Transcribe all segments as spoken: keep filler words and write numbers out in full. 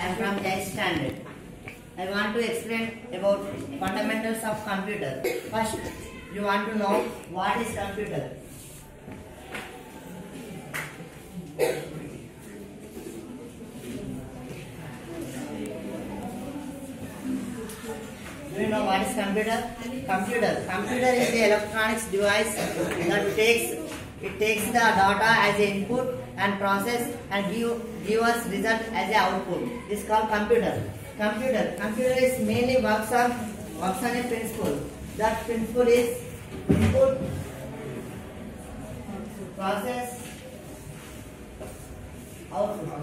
am from eighth standard. I want to explain about fundamentals of computer. First, you want to know what is computer. Do you know what is computer? Computer. Computer is the electronics device that takes it takes the data as an input and process and give give us result as an output. This is called computer. Computer. Computer is mainly works on works on a principle. That principle is input, process, output.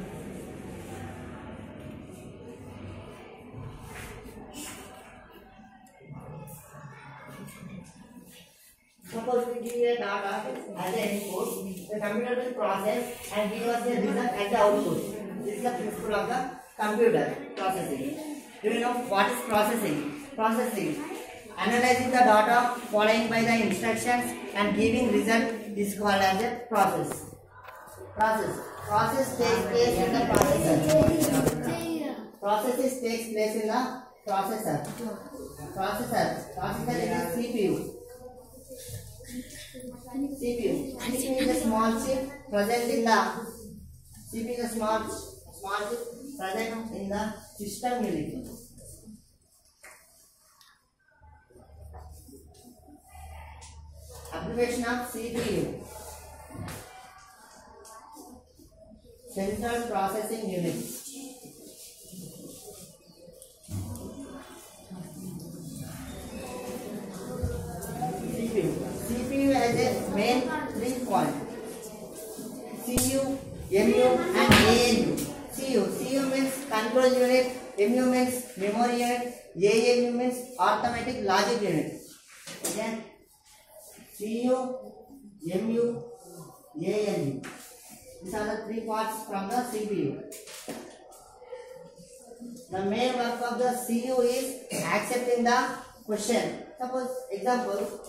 Suppose we give a data as an input, the computer will process and give us a result as the output. This is the principle of the computer processing. Do you know what is processing? Processing. Analyzing the data, following by the instructions and giving result is called as a process. Process. Process takes place in the processor. Processes takes place in the processor. Processor. Processor is C P U. C P U. C P U is a small chip present in the C P U is a small small chip present in the system unit. Application of C P U. Central Processing Unit. C P U. C P U has a main three points. C U, M U and A L U. C U. C U means control unit, M U means memory unit, A L U means arithmetic logic unit. Again, C U, M U, A L U. These are the three parts from the C P U. The main work of the C U is accepting the question. Suppose example,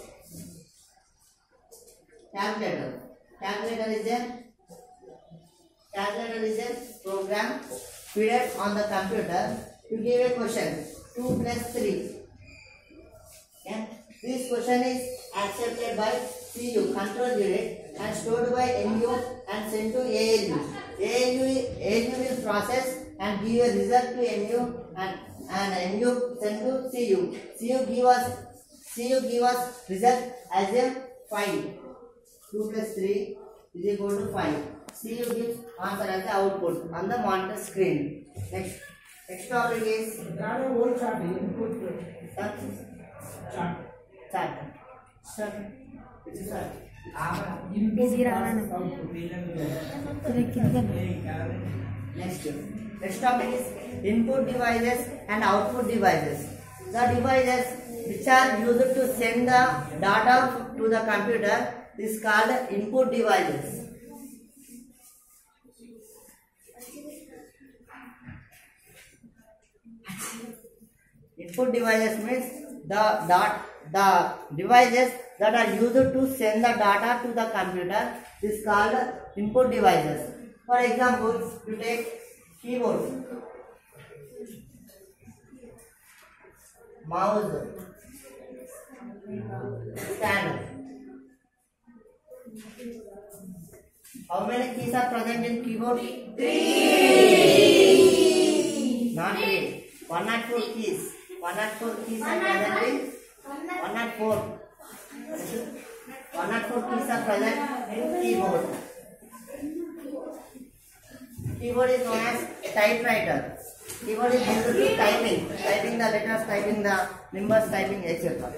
calculator. Calculator is a calculator is a program fed on the computer to give a question. two plus three. Okay? This question is accepted by C U, control unit, and stored by M U and sent to A L U. A L U, A L U will process and give a result to M U and, and M U sent to C U. C U give us C U give us result as a five. two plus three is equal to five. C U gives answer as the output on the monitor screen. Next, next topic is old chart input chart. Chart. Chart. Which is chart? Next, next topic is input devices and output devices. The devices which are used to send the data to the computer is called input devices. Input devices means the dot the devices that are used to send the data to the computer is called input devices. For example, you take keyboard, mouse, scanner. How many keys are present in keyboard? Three. Not three. One not four keys. One not four keys are present in one not four. One not four keys are present in keyboard. Keyboard is known as typewriter. Keyboard is used to typing, typing the letters, typing the numbers, typing et cetera.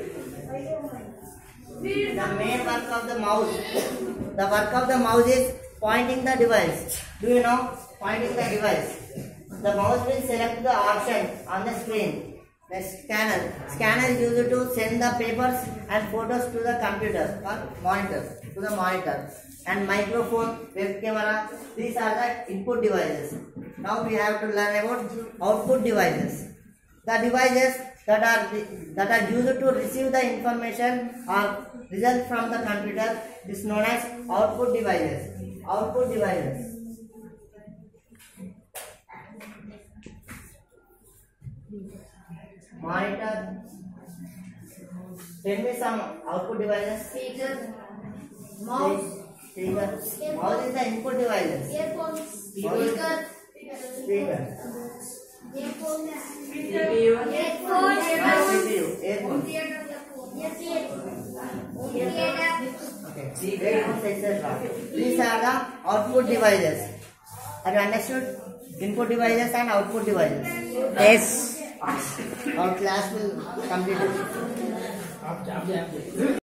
The main work of the mouse. The work of the mouse is pointing the device. Do you know pointing the device? The mouse will select the option on the screen. The scanner. Scanner is used to send the papers and photos to the computer or monitor, to the monitor. And microphone, web camera, these are the input devices. Now we have to learn about output devices. The devices that are that are used to receive the information or result from the computer is known as output devices. Output devices. Monitor. Tell me some output devices. Speaker, mouse, Speaker. Mouse is the input devices. earphones, Speaker. speaker, Speaker. earphones, C P U. headphones, Now C P U. Earphones. Okay. Earphones, et cetera. These are the output devices. Have you understood? Input devices and output devices. Yes. Our class will complete it. Up, up, up.